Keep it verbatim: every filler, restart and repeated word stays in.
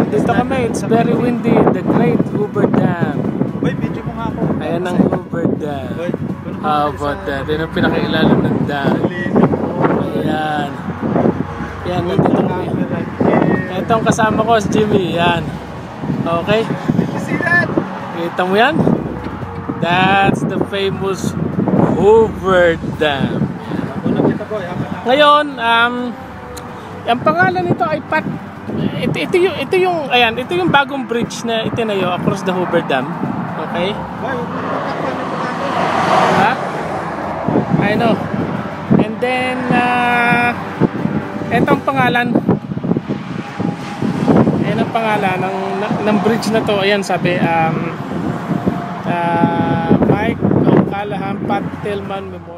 dito kami. It's very windy. The Great Hoover Dam. Boy, video mo nga ako. Ayan ang Hoover Dam. How about that? Yan ang pinakailalim ng dam. Ayan. Yan, nandito kami. Ito ang kasama ko, si Jimmy. Yan. Okay? Kita mo yan? That's the famous Hoover Dam. Ngayon, um, ang pangalan nito ay Pat. Ito, ito yung, ito yung, ayan, ito yung bagong bridge na itinayo across the Hoover Dam. Okay? Ha? I know. And then, uh, ito ang pangalan. Ayan ang pangalan ng, ng bridge na to. Ayan, sabi, um, uh, Mike O'Callaghan Pat Tillman Memorial.